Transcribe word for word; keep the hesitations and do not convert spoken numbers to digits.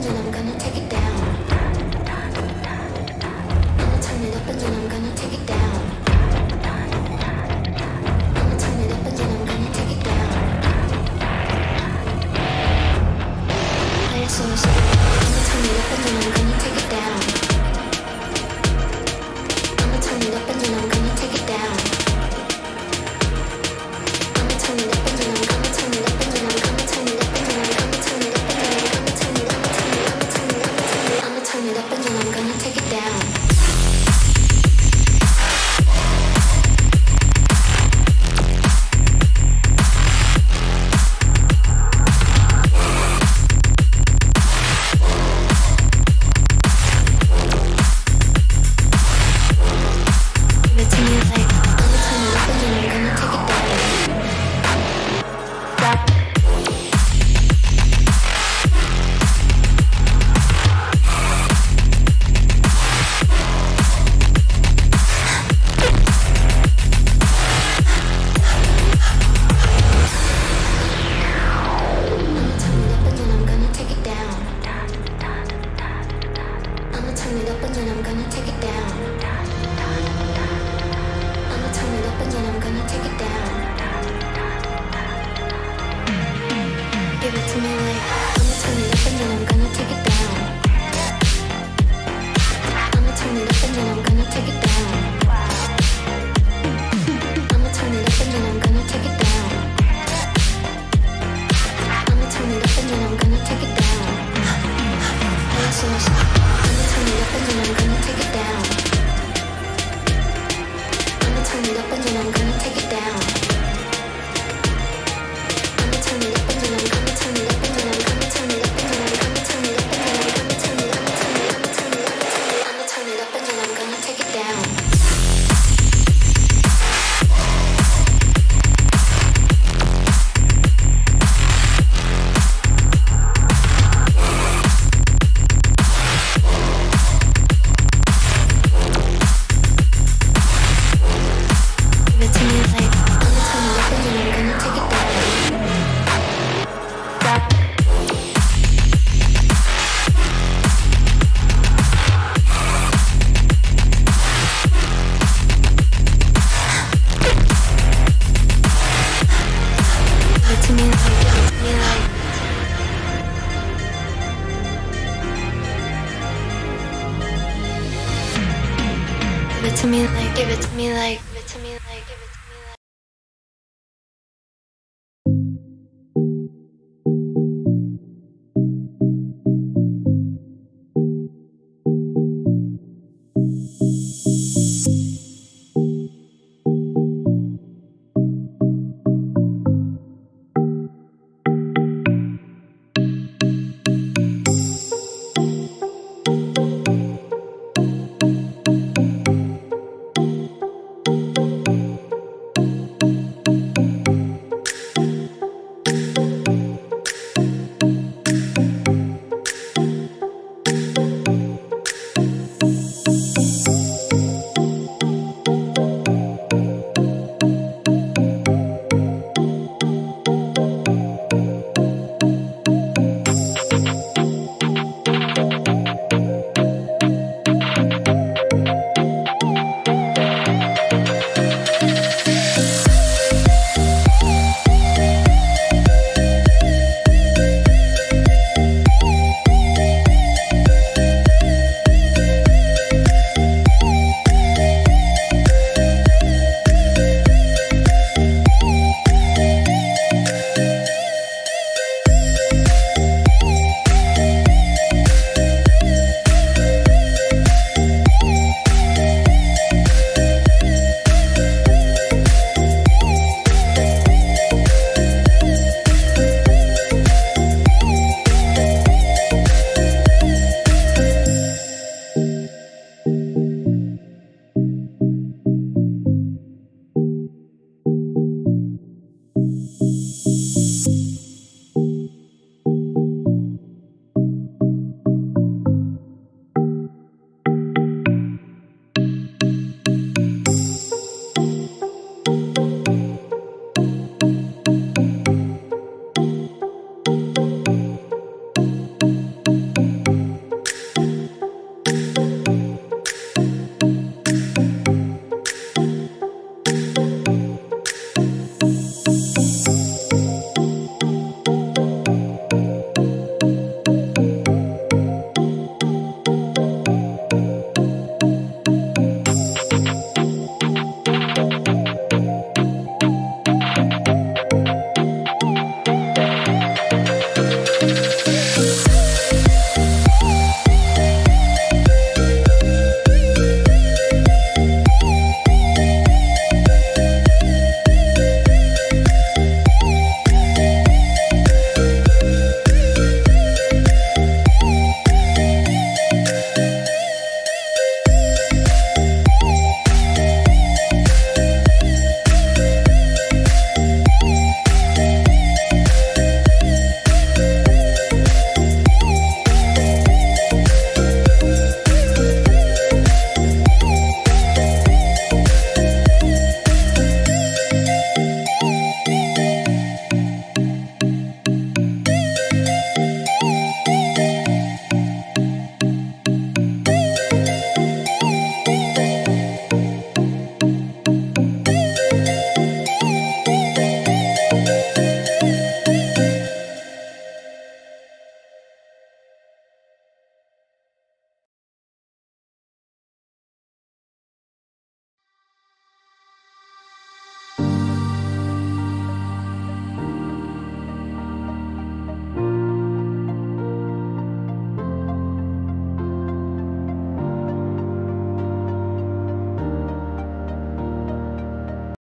then I'm gonna take it down. I'ma turn it up and then I'm gonna take it down. I'ma turn it up and then I'm gonna take it down. Play it so slow. I'ma turn it up and then I'm gonna take it down. I'ma turn it up and then I'm gonna take it down. I'ma turn it up and then I'm gonna turn it up and then I'm gonna turn it up and then I'm gonna turn it up and then I'm gonna turn it up and then I'm gonna turn it up and then I'ma turn it up and then I'm gonna take it down. Give it to me like, give it to me like